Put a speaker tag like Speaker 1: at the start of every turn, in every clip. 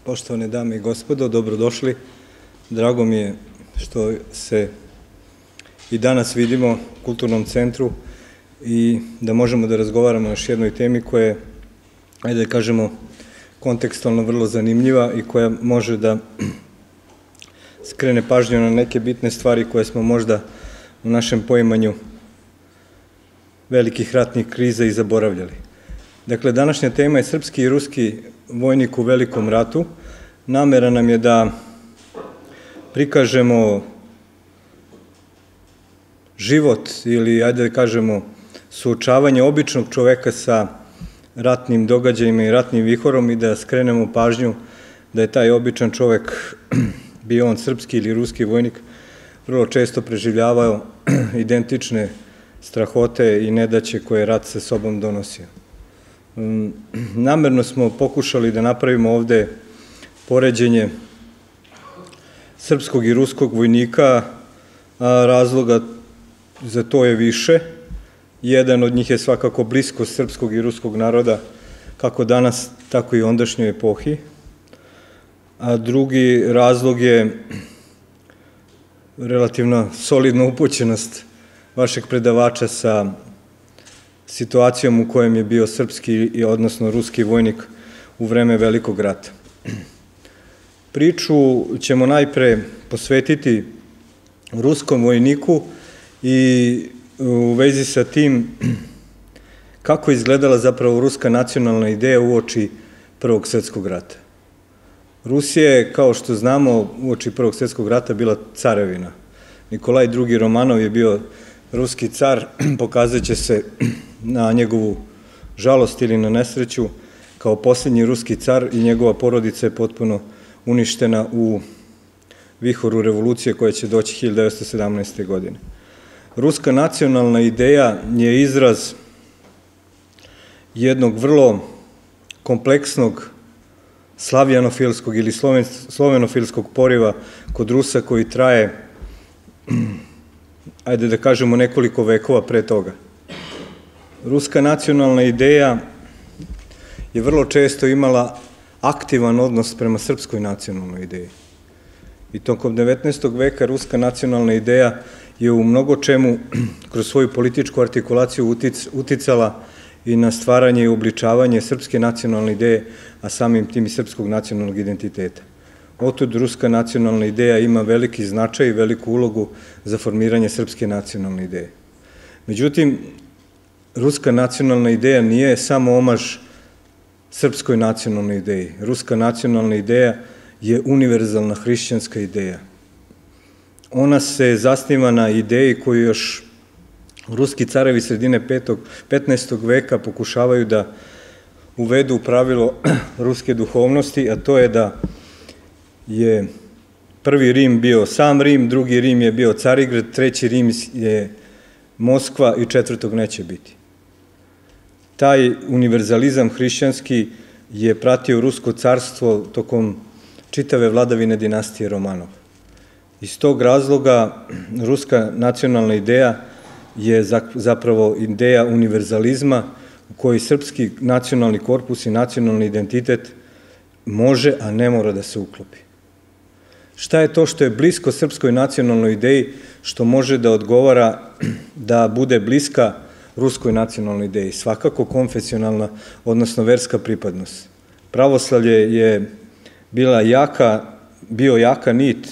Speaker 1: Poštovane dame i gospodo, dobrodošli. Drago mi je što se i danas vidimo u Kulturnom centru i da možemo da razgovaramo o još jednoj temi koja je, ajde da kažemo, kontekstualno vrlo zanimljiva i koja može da skrene pažnju na neke bitne stvari koje smo možda u našem poimanju velikih ratnih kriza i zaboravljali. Dakle, današnja tema je srpski i ruski vojnik u Velikom ratu. Namera nam je da prikažemo život ili, ajde da kažemo, suočavanje običnog čoveka sa ratnim događajima i ratnim vihorom i da skrenemo pažnju da je taj običan čovek, bio on srpski ili ruski vojnik, vrlo često preživljavao identične strahote i nedaće koje rat sa sobom donosio. Namerno smo pokušali da napravimo ovde poređenje srpskog i ruskog vojnika, a razloga za to je više. Jedan od njih je svakako bliskost srpskog i ruskog naroda, kako danas, tako i u ondašnjoj epohi. A drugi razlog je relativno solidna upućenost vašeg predavača sa situacijom u kojem je bio srpski, odnosno ruski vojnik u vreme Velikog rata. Priču ćemo najpre posvetiti ruskom vojniku i u vezi sa tim kako je izgledala zapravo ruska nacionalna ideja uoči Prvog svjetskog rata. Rusija je, kao što znamo, uoči Prvog svjetskog rata bila carevina. Nikolaj II. Romanov je bio ruski car, pokazat će se na njegovu žalost ili na nesreću, kao posljednji ruski car i njegova porodica je potpuno uništena u vihoru revolucije koja će doći 1917. godine. Ruska nacionalna ideja je izraz jednog vrlo kompleksnog slavjanofilskog ili slovenofilskog poriva kod Rusa koji traje, ajde da kažemo, nekoliko vekova pre toga. Ruska nacionalna ideja je vrlo često imala aktivan odnos prema srpskoj nacionalnoj ideji. I tokom 19. veka ruska nacionalna ideja je u mnogo čemu kroz svoju političku artikulaciju uticala i na stvaranje i obličavanje srpske nacionalne ideje, a samim tim i srpskog nacionalnog identiteta. Otud ruska nacionalna ideja ima veliki značaj i veliku ulogu za formiranje srpske nacionalne ideje. Međutim, ruska nacionalna ideja nije samo omaž srpskoj nacionalnoj ideji. Ruska nacionalna ideja je univerzalna hrišćanska ideja. Ona se zasniva na ideji koju još ruski carevi sredine 15. veka pokušavaju da uvedu u pravilo ruske duhovnosti, a to je da je prvi Rim bio sam Rim, drugi Rim je bio Carigrad, treći Rim je Moskva i četvrtog neće biti. Taj univerzalizam hrišćanski je pratio rusko carstvo tokom čitave vladavine dinastije Romanov. Iz tog razloga ruska nacionalna ideja je zapravo ideja univerzalizma u kojoj srpski nacionalni korpus i nacionalni identitet može, a ne mora da se uklopi. Šta je to što je blisko srpskoj nacionalnoj ideji, što može da odgovara da bude bliska ruskoj nacionalnoj ideji? Svakako konfesionalna, odnosno verska pripadnost. Pravoslavlje je bio jaka nit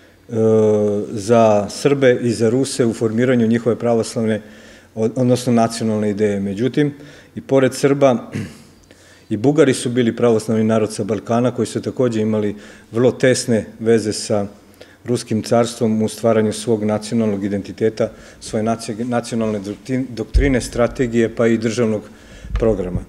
Speaker 1: za Srbe i za Ruse u formiranju njihove pravoslavne, odnosno nacionalne ideje. Međutim, i pored Srba, i Bugari su bili pravoslavni narod sa Balkana, koji su takođe imali vrlo tesne veze sa ruskim carstvom u stvaranju svog nacionalnog identiteta, svoje nacionalne doktrine, strategije, pa i državnog programa.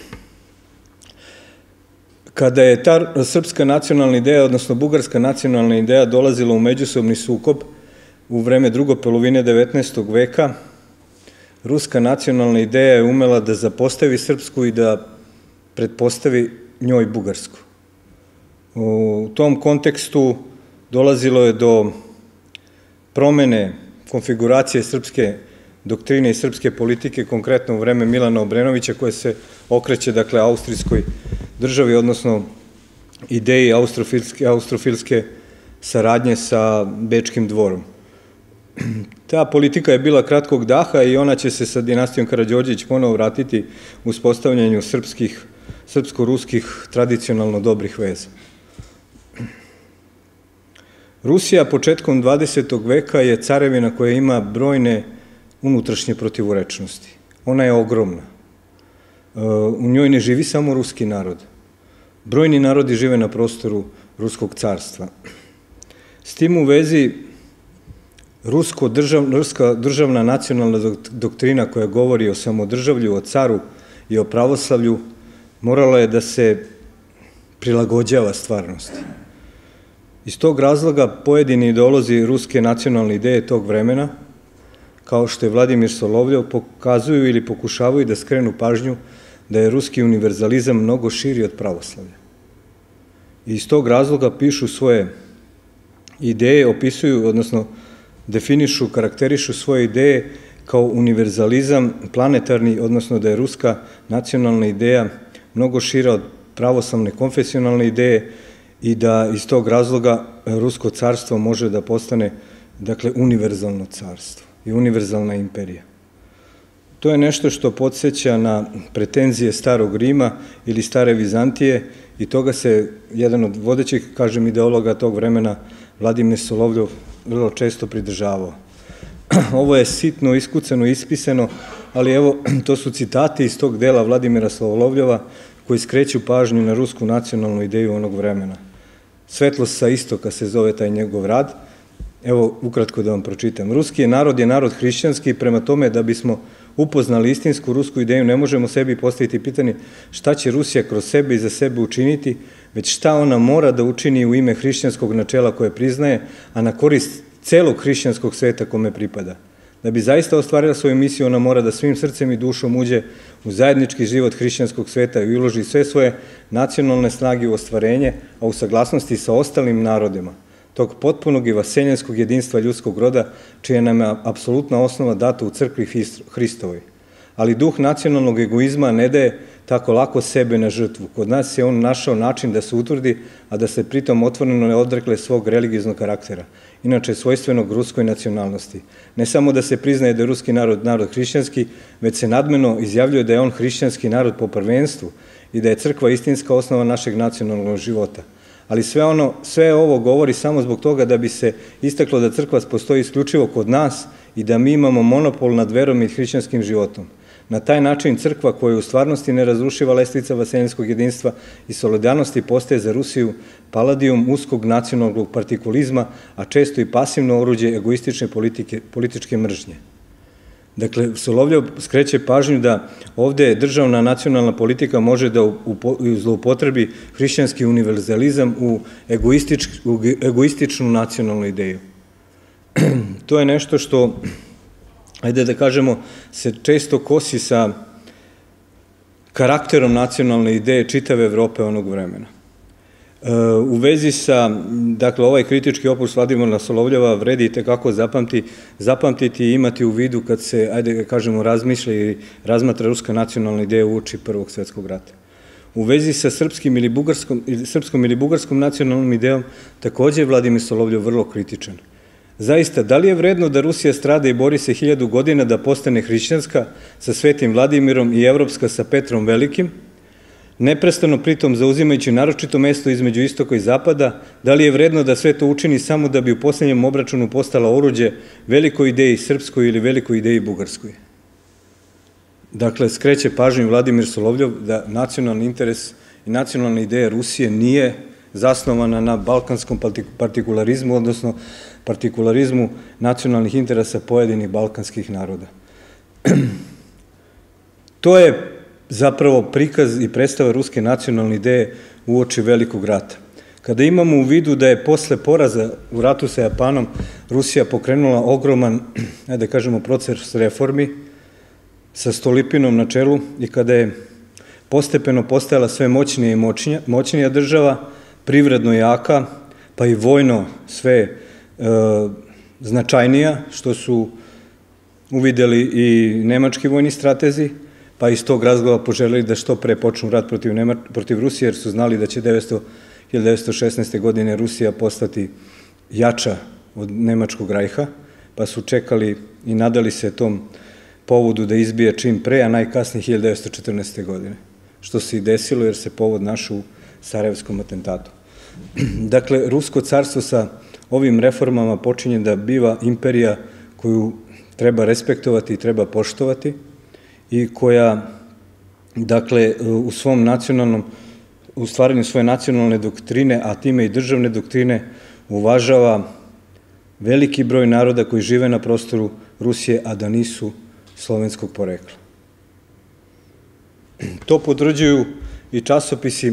Speaker 1: Kada je ta srpska nacionalna ideja, odnosno bugarska nacionalna ideja dolazila u međusobni sukob u vreme druge polovine 19. veka, ruska nacionalna ideja je umela da zapostavi srpsku i da pretpostavi njoj bugarsku. U tom kontekstu dolazilo je do promene konfiguracije srpske doktrine i srpske politike, konkretno u vreme Milana Obrenovića, koja se okreće, dakle, austrijskoj državi, odnosno ideji austrofilske saradnje sa Bečkim dvorom. Ta politika je bila kratkog daha i ona će se sa dinastijom Karađorđević ponovo vratiti u uspostavljanju srpsko-ruskih tradicionalno dobrih veza. Rusija početkom 20. veka je carevina koja ima brojne unutrašnje protivurečnosti. Ona je ogromna. U njoj ne živi samo ruski narod. Brojni narodi žive na prostoru Ruskog carstva. S tim u vezi, ruska državna nacionalna doktrina koja govori o samodržavlju, o caru i o pravoslavlju, morala je da se prilagođava stvarnosti. Iz tog razloga pojedini ideolozi ruske nacionalne ideje tog vremena, kao što je Vladimir Solovljev, pokazuju ili pokušavaju da skrenu pažnju da je ruski univerzalizam mnogo širi od pravoslavlja. I iz tog razloga pišu svoje ideje, opisuju, odnosno definišu, karakterišu svoje ideje kao univerzalizam planetarni, odnosno da je ruska nacionalna ideja mnogo šira od pravoslavne konfesionalne ideje i da iz tog razloga rusko carstvo može da postane, dakle, univerzalno carstvo i univerzalna imperija. To je nešto što podsjeća na pretenzije starog Rima ili stare Vizantije i toga se jedan od vodećih, kažem, ideologa tog vremena, Vladimir Solovljev, vrlo često pridržavao. Ovo je sitno, iskucano, ispisano, ali evo, to su citati iz tog dela Vladimira Solovljeva koji skreću pažnju na rusku nacionalnu ideju onog vremena. Svetlost sa istoka se zove taj njegov rad. Evo, ukratko da vam pročitam. Ruski narod je narod hrišćanski, prema tome da bismo upoznali istinsku rusku ideju, ne možemo sebi postaviti pitanje šta će Rusija kroz sebe i za sebe učiniti, već šta ona mora da učini u ime hrišćanskog načela koje priznaje, a na korist celog hrišćanskog sveta kome pripada. Da bi zaista ostvarila svoju misiju, ona mora da svim srcem i dušom uđe u zajednički život hrišćanskog sveta i uloži sve svoje nacionalne snage u ostvarenje, a u saglasnosti sa ostalim narodima, tog potpunog i vaseljenskog jedinstva ljudskog roda, čija nam je apsolutna osnova data u crkvi Hristovoj. Ali duh nacionalnog egoizma ne daje tako lako sebe na žrtvu. Kod nas je on našao način da se utvrdi, a da se pritom otvoreno ne odrekle svog religijznog karaktera, inače svojstvenog ruskoj nacionalnosti. Ne samo da se priznaje da je ruski narod hrišćanski, već se nadmeno izjavljuje da je on hrišćanski narod po prvenstvu i da je crkva istinska osnova našeg nacionalnog života. Ali sve ovo govori samo zbog toga da bi se istaklo da crkva postoji isključivo kod nas i da mi imamo monopol nad verom i hrišćanskim životom. Na taj način crkva koja u stvarnosti ne razrušiva lestvica vaseljenskog jedinstva i solidarnosti postaje za Rusiju paladijum uskog nacionalnog partikulizma, a često i pasivno oruđe egoistične političke mržnje. Dakle, Solovljev skreće pažnju da ovde državna nacionalna politika može da zloupotrebi hrišćanski univerzalizam u egoističnu nacionalnu ideju. To je nešto što, ajde da kažemo, se često kosi sa karakterom nacionalne ideje čitave Evrope onog vremena. U vezi sa, dakle, ovaj kritički opus Vladimira Solovljeva vredi i tekako zapamtiti i imati u vidu kad se, ajde da kažemo, razmišlja i razmatra ruska nacionalna ideja uoči Prvog svetskog rata. U vezi sa srpskom ili bugarskom nacionalnom idejom takođe je Vladimir Solovljev vrlo kritičan. Zaista, da li je vredno da Rusija strada i bori se 1000 godina da postane hrišćanska sa Svetim Vladimirom i evropska sa Petrom Velikim, neprestano pritom zauzimajući naročito mesto između istoka i zapada, da li je vredno da sve to učini samo da bi u poslednjem obračunu postala oruđe velikoj ideji srpskoj ili velikoj ideji bugarskoj? Dakle, skreće pažnju Vladimir Solovljev da nacionalni interes i nacionalna ideja Rusije nije zasnovana na balkanskom partikularizmu, odnosno partikularizmu nacionalnih interesa pojedinih balkanskih naroda. To je zapravo prikaz i predstava ruske nacionalne ideje uoči Velikog rata. Kada imamo u vidu da je posle poraza u ratu sa Japanom Rusija pokrenula ogroman, da kažemo, proces reformi sa Stolipinom na čelu i kada je postepeno postajala sve moćnija i moćnija država, privredno jaka, pa i vojno sve značajnija, što su uvideli i nemački vojni stratezi, pa iz tog razloga poželeli da što pre počnu rat protiv Rusije, jer su znali da će 1916. godine Rusija postati jača od Nemačkog rajha, pa su čekali i nadali se tom povodu da izbije čim pre, a najkasnije 1914. godine, što se i desilo jer se povod našao u Sarajevskom atentatu. Dakle, Rusko carstvo sa ovim reformama počinje da biva imperija koju treba respektovati i treba poštovati i koja, dakle, u svom nacionalnom, u stvaranju svoje nacionalne doktrine, a time i državne doktrine, uvažava veliki broj naroda koji žive na prostoru Rusije, a da nisu slovenskog porekla. To potvrđuju i časopisi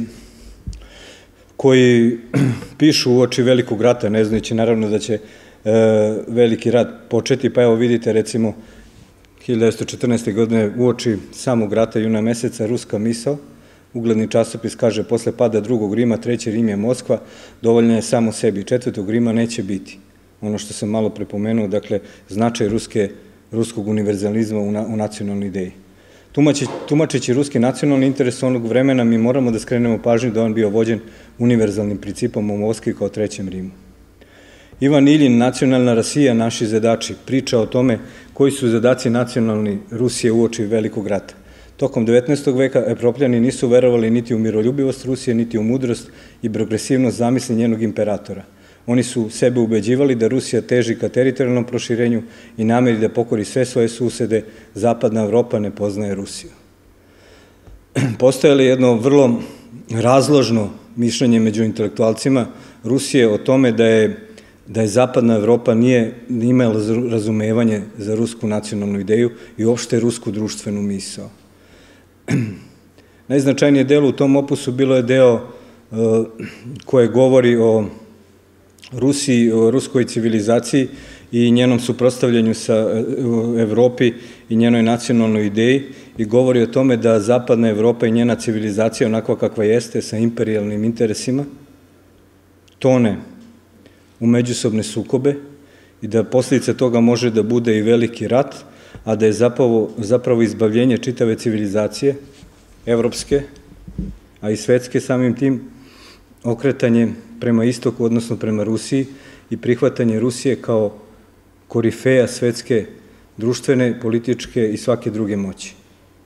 Speaker 1: koji pišu uoči velikog rata, ne znajući naravno da će veliki rat početi, pa evo vidite recimo 1914. godine uoči samog rata juna meseca Ruska misao, ugledni časopis kaže posle pada drugog Rima, treći Rim je Moskva, dovoljno je samo sebi, četvrtog Rima neće biti. Ono što sam malo prepomenuo, dakle, značaj ruskog univerzalizma u nacionalnoj ideji. Tumačeći ruski nacionalni interes onog vremena, mi moramo da skrenemo pažnju da on bio vođen univerzalnim principom u Moskvi kao trećem Rimu. Ivan Iljin, Nacionalna Rasija, naši zadači, priča o tome koji su zadaci nacionalni Rusije uoči velikog rata. Tokom 19. veka Evropljani nisu verovali niti u miroljubivost Rusije, niti u mudrost i progresivnost zamisli njenog imperatora. Oni su sebe ubeđivali da Rusija teži ka teritorijalnom proširenju i nameri da pokori sve svoje susede, zapadna Evropa ne poznaje Rusiju. Postojalo je jedno vrlo razložno mišljenje među intelektualcima Rusije o tome da je zapadna Evropa nije imala razumevanje za rusku nacionalnu ideju i uopšte rusku društvenu misao. Najznačajnije delo u tom opusu bilo je deo koje govori o Rusiji, o ruskoj civilizaciji i njenom suprotstavljanju sa Evropi i njenoj nacionalnoj ideji i govori o tome da zapadna Evropa i njena civilizacija, onakva kakva jeste, sa imperijalnim interesima, tone u međusobne sukobe i da posljedica toga može da bude i veliki rat, a da je zapravo izbavljenje čitave civilizacije, evropske, a i svetske samim tim, okretanje prema istoku, odnosno prema Rusiji i prihvatanje Rusije kao korifeja svetske društvene, političke i svake druge moći.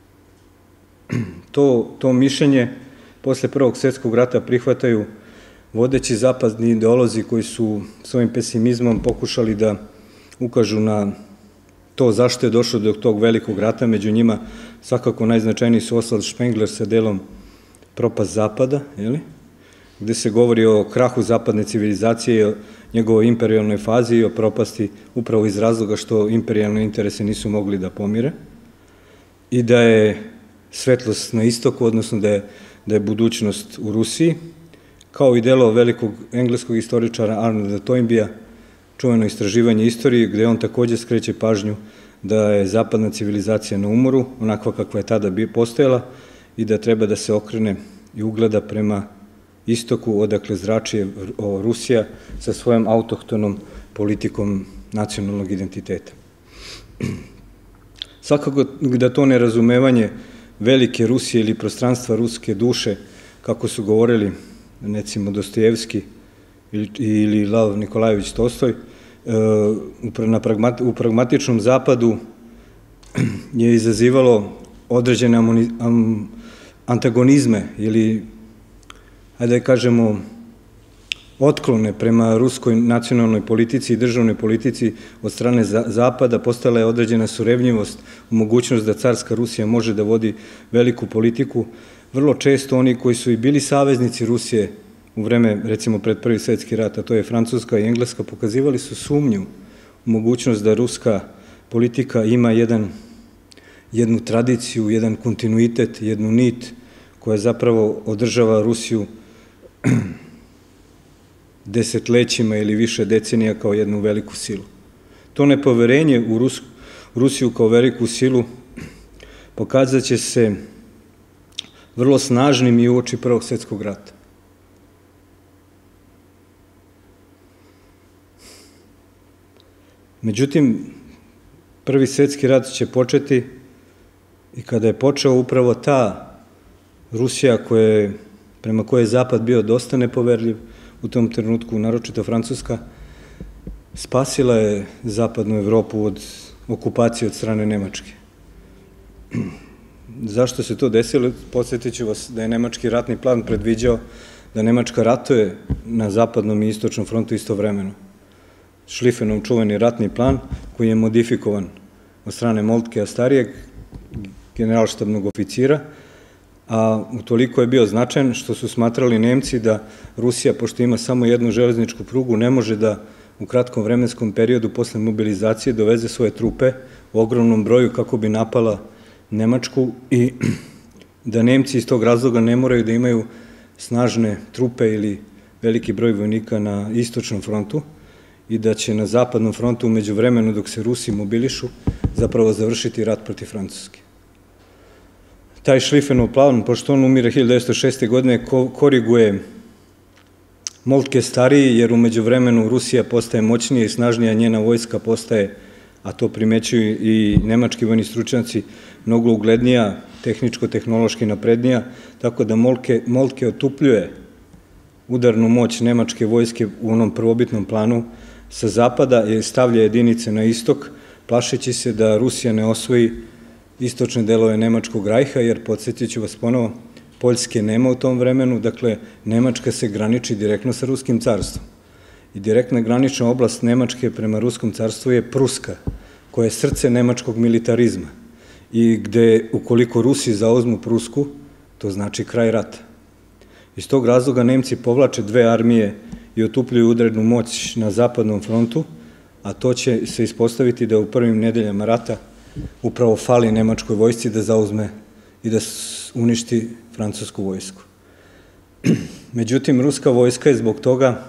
Speaker 1: To mišljenje posle Prvog svjetskog rata prihvataju vodeći zapadni ideolozi koji su svojim pesimizmom pokušali da ukažu na to zašto je došlo do tog velikog rata, među njima svakako najznačajniji su Oswald Spengler sa delom Propast zapada, gde se govori o krahu zapadne civilizacije, o njegovoj imperijalnoj fazi i o propasti upravo iz razloga što imperijalne interese nisu mogli da pomire i da je svetlost na istoku, odnosno da je budućnost u Rusiji, kao i delo velikog engleskog istoričara Arnolda Toynbea, čuveno istraživanje istorije, gde on takođe skreće pažnju da je zapadna civilizacija na umoru, onakva kakva je tada postojala i da treba da se okrene i ugleda prema istoku, odakle zrači Rusija sa svojom autohtonom politikom nacionalnog identiteta. Svakako da to nerazumevanje velike Rusije ili prostranstva ruske duše, kako su govorili recimo Dostojevski ili Lav Nikolajević Tolstoj, u pragmatičnom zapadu je izazivalo određene antagonizme ili, hajde da kažemo, otklone prema ruskoj nacionalnoj politici i državnoj politici od strane Zapada, postala je određena surevnjivost u mogućnost da carska Rusija može da vodi veliku politiku. Vrlo često oni koji su i bili saveznici Rusije u vreme, recimo, pred Prvi svjetski rat, a to je Francuska i Engleska, pokazivali su sumnju u mogućnost da ruska politika ima jednu tradiciju, jedan kontinuitet, jednu nit koja zapravo održava Rusiju desetlećima ili više decenija kao jednu veliku silu. To nepoverenje u Rusiju kao veliku silu pokazat će se vrlo snažnim i uoči Prvog svjetskog rata. Međutim, Prvi svjetski rat će početi i kada je počeo upravo ta Rusija koja je prema koje je Zapad bio dosta nepoverljiv u tom trenutku, naročito Francuska, spasila je zapadnu Evropu od okupacije od strane Nemačke. Zašto se to desilo? Podsjetit ću vas da je nemački ratni plan predviđao da Nemačka ratuje na zapadnom i istočnom frontu istovremeno. Šlifenov čuveni ratni plan koji je modifikovan od strane Moltkea starijeg, generalštabnog oficira, a utoliko je bio značajan što su smatrali Nemci da Rusija, pošto ima samo jednu železničku prugu, ne može da u kratkom vremenskom periodu posle mobilizacije doveze svoje trupe u ogromnom broju kako bi napala Nemačku i da Nemci iz tog razloga ne moraju da imaju snažne trupe ili veliki broj vojnika na istočnom frontu i da će na zapadnom frontu umeđu vremenu dok se Rusi mobilišu zapravo završiti rat protiv Francuske. Taj Šlifenov plan, pošto on umire 1906. godine, koriguje Moltke stariji, jer umeđu vremenu Rusija postaje moćnija i snažnija, njena vojska postaje, a to primećuju i nemački vojni stručnjaci, mnogo uglednija, tehničko-tehnološki naprednija, tako da Moltke otupljuje udarnu moć nemačke vojske u onom prvobitnom planu sa zapada i stavlja jedinice na istok, plašeći se da Rusija ne osvoji istočne delove Nemačkog rajha, jer podsjetit ću vas ponovo, Poljske nema u tom vremenu, dakle, Nemačka se graniči direktno sa Ruskim carstvom. I direktna granična oblast Nemačke prema Ruskom carstvu je Pruska, koja je srce nemačkog militarizma i gde, ukoliko Rusi zauzmu Prusku, to znači kraj rata. Iz tog razloga Nemci povlače dve armije i otupljuju udarnu moć na zapadnom frontu, a to će se ispostaviti da u prvim nedeljama rata upravo fali nemačkoj vojsci da zauzme i da uništi francusku vojsku. Međutim, ruska vojska je zbog toga,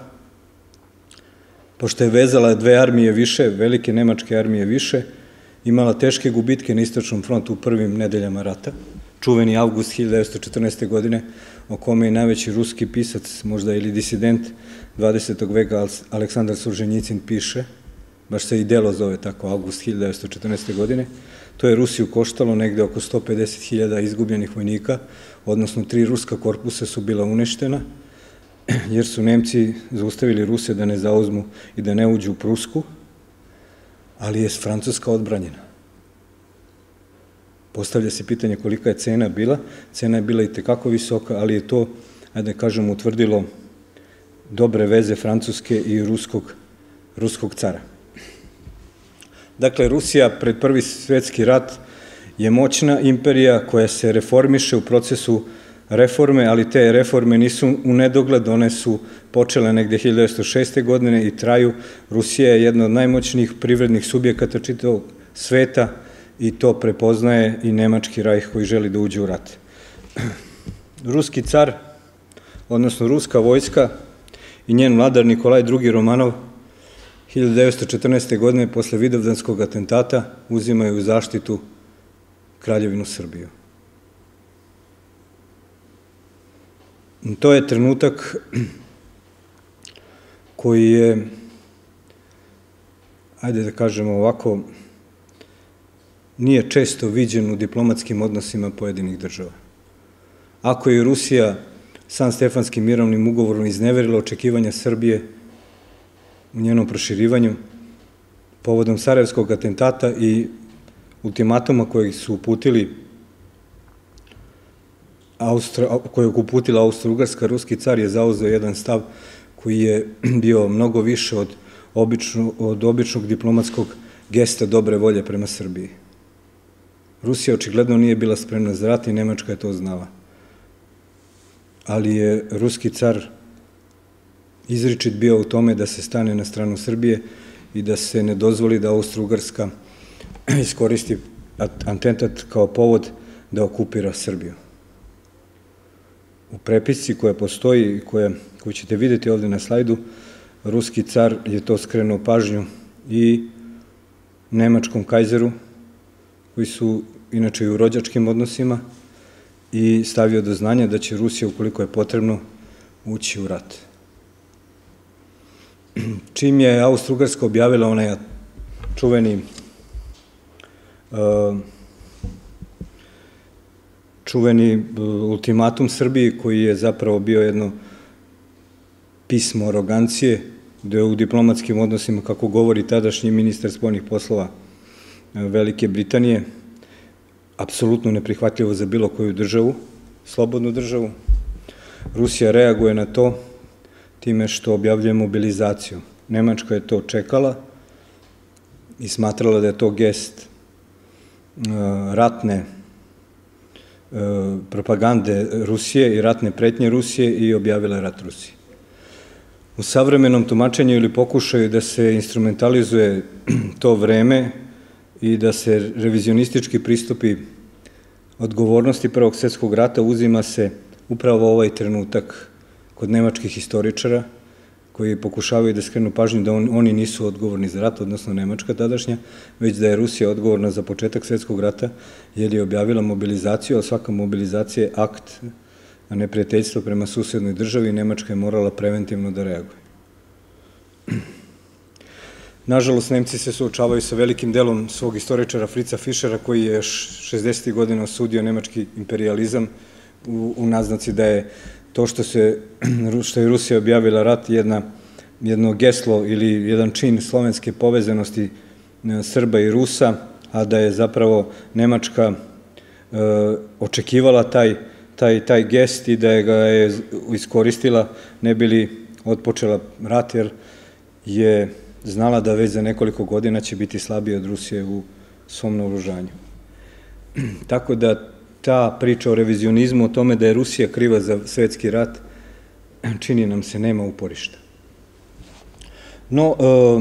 Speaker 1: pošto je vezala dve armije više, velike nemačke armije više, imala teške gubitke na istočnom frontu u prvim nedeljama rata. Čuveni avgust 1914. godine, o kome je najveći ruski pisac, možda ili disident 20. veka, Aleksandar Solženjicin piše, baš se i delo zove tako, avgust 1914. godine, to je Rusiju koštalo negde oko 150.000 izgubljenih vojnika, odnosno 3 ruska korpusa su bila uništena, jer su Nemci zaustavili Ruse da ne zauzmu i da ne uđu u Prusku, ali je Francuska odbranjena. Postavlja se pitanje kolika je cena bila. Cena je bila i tekako visoka, ali je to, ajde da kažem, utvrdilo dobre veze Francuske i ruskog cara. Dakle, Rusija pred Prvi svjetski rat je moćna imperija koja se reformiše u procesu reforme, ali te reforme nisu u nedogled, one su počele negde 1906. godine i traju. Rusija je jedna od najmoćnijih privrednih subjekata čitavog sveta i to prepoznaje i Nemački rajh koji želi da uđe u rat. Ruski car, odnosno ruska vojska i njen vladar Nikolaj II. Romanov 1914. godine posle Vidovdanskog atentata uzimaju u zaštitu Kraljevinu Srbiju. To je trenutak koji je, ajde da kažemo ovako, nije često viđen u diplomatskim odnosima pojedinih država. Ako je Rusija San Stefanskim mirovnim ugovorom izneverila očekivanja Srbije u njenom proširivanju, povodom Sarajevskog atentata i ultimatuma kojeg su uputili kojeg uputila Austro-Ugarska, ruski car je zauzeo jedan stav koji je bio mnogo više od običnog diplomatskog gesta dobre volje prema Srbiji. Rusija očigledno nije bila spremna za rat i Nemačka je to znala. Ali je ruski car izričit bio u tome da se stane na stranu Srbije i da se ne dozvoli da Austro-Ugarska iskoristi atentat kao povod da okupira Srbiju. U prepisci koja postoji i koju ćete vidjeti ovde na slajdu, ruski car je to skrenuo pažnju i nemačkom kajzeru, koji su inače i u rođačkim odnosima, i stavio do znanja da će Rusija, ukoliko je potrebno, ući u rat. Čim je Austro-Ugarska objavila onaj čuveni ultimatum Srbiji, koji je zapravo bio jedno pismo arogancije, gde u diplomatskim odnosima, kako govori tadašnji ministar spoljnih poslova Velike Britanije, apsolutno neprihvatljivo za bilo koju državu, slobodnu državu. Rusija reaguje na to time što objavljuje mobilizaciju. Nemačka je to čekala i smatrala da je to gest ratne propagande Rusije i ratne pretnje Rusije i objavila rat Rusiji. U savremenom tumačenju ili pokušaju da se instrumentalizuje to vreme i da se revizionistički pristupi odgovornosti Prvog svjetskog rata, uzima se upravo ovaj trenutak kod nemačkih historičara koji pokušavaju da skrenu pažnju da oni nisu odgovorni za rat, odnosno Nemačka tadašnja, već da je Rusija odgovorna za početak svjetskog rata, jer je objavila mobilizaciju, a svaka mobilizacija je akt na neprijateljstvo prema susednoj državi i Nemačka je morala preventivno da reaguje. Nažalost, Nemci se suočavaju sa velikim delom svog istoričara Fritza Fischera, koji je još 60. godina osudio nemački imperializam u naznaci da je to što je Rusija objavila rat jedno geslo ili jedan čin slovenske povezanosti Srba i Rusa, a da je zapravo Nemačka očekivala taj gest i da ga je iskoristila ne bi li otpočela rat, jer je znala da već za nekoliko godina će biti slabije od Rusije u svom naoružanju. Tako da ta priča o revizionizmu, o tome da je Rusija kriva za svetski rat, čini nam se nema uporišta. No,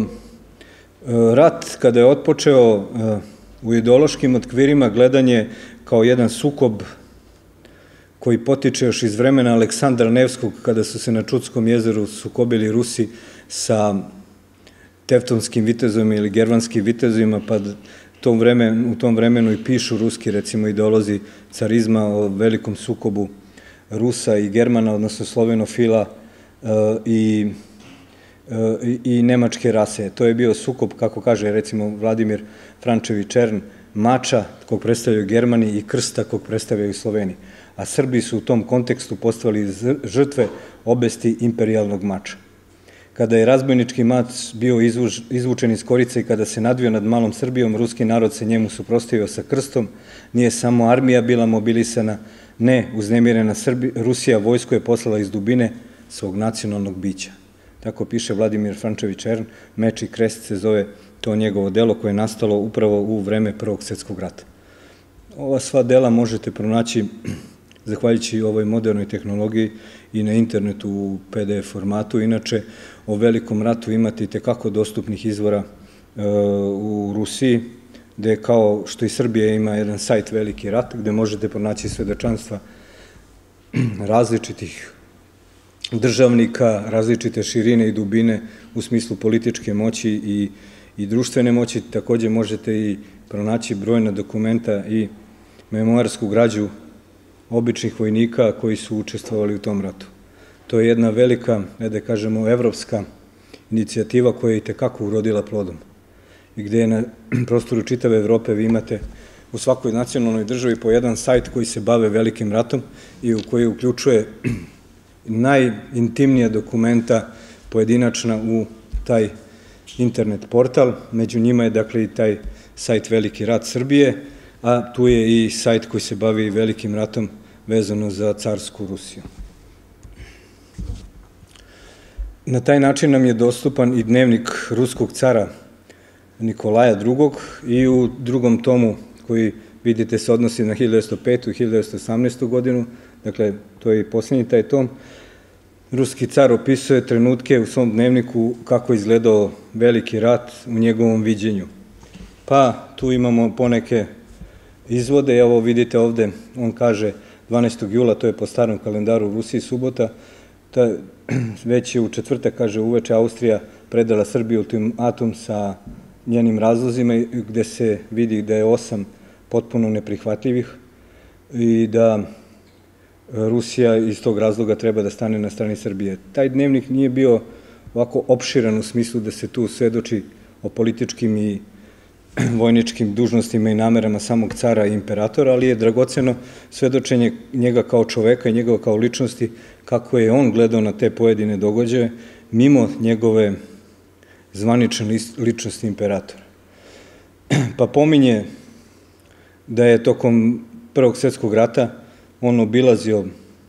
Speaker 1: rat kada je otpočeo u ideološkim okvirima gledan je kao jedan sukob koji potiče još iz vremena Aleksandra Nevskog, kada su se na Čudskom jezeru sukobili Rusi sa Teftonskim vitezovima ili Germanskim vitezovima, pa u tom vremenu i pišu ruski, recimo, ideolozi carizma o velikom sukobu Rusa i Germana, odnosno slovenofila i nemačke rase. To je bio sukob, kako kaže, recimo, Vladimir Frančević-Čern, mača kog predstavljaju Germani i krsta kog predstavljaju Sloveni. A Srbi su u tom kontekstu postali žrtve obesti imperijalnog mača. Kada je razbojnički mač bio izvučen iz korice i kada se nadvio nad malom Srbijom, ruski narod se njemu suprotstavio sa krstom. Nije samo armija bila mobilisana, ne, uznemirena Rusija vojsku je poslala iz dubine svog nacionalnog bića. Tako piše Vladimir Frančević-Čern, Meč i krest se zove to njegovo delo koje je nastalo upravo u vreme Prvog svjetskog rata. Ova sva dela možete pronaći zahvaljujući ovoj modernoj tehnologiji i na internetu u PDF formatu. Inače, o Velikom ratu imate i tekako dostupnih izvora u Rusiji, gde kao što i Srbija ima jedan sajt Veliki rat, gde možete pronaći svedočanstva različitih državnika, različite širine i dubine u smislu političke moći i društvene moći. Takođe možete i pronaći brojna dokumenta i memoarsku građu običnih vojnika koji su učestvovali u tom ratu. To je jedna velika, da kažemo, evropska inicijativa koja je i tekako urodila plodom. I gde na prostoru čitave Evrope vi imate u svakoj nacionalnoj državi po jedan sajt koji se bave Velikim ratom i u koji uključuje najintimnija dokumenta pojedinačna u taj internet portal. Među njima je, dakle, i taj sajt Veliki rat Srbije, a tu je i sajt koji se bavi Velikim ratom vezano za carsku Rusiju. Na taj način nam je dostupan i dnevnik ruskog cara Nikolaja II. I u drugom tomu, koji vidite se odnosi na 1905. i 1918. godinu, dakle, to je i posljednji taj tom, ruski car opisuje trenutke u svom dnevniku kako je izgledao Veliki rat u njegovom viđenju. Pa tu imamo poneke izvode, evo vidite ovde, on kaže 12. jula, to je po starom kalendaru u Rusiji subota, već je u četvrtak, kaže, uveče Austrija predala Srbiji ultimatum sa njenim razlozima, gde se vidi da je 8 potpuno neprihvatljivih i da Rusija iz tog razloga treba da stane na strani Srbije. Taj dnevnik nije bio ovako opširan u smislu da se tu svedoči o političkim i vojničkim dužnostima i namerama samog cara i imperatora, ali je dragoceno svedočenje njega kao čoveka i njegova kao ličnosti, kako je on gledao na te pojedine događaje, mimo njegove zvanične ličnosti imperatora. Pa pominje da je tokom Prvog svjetskog rata on obilazio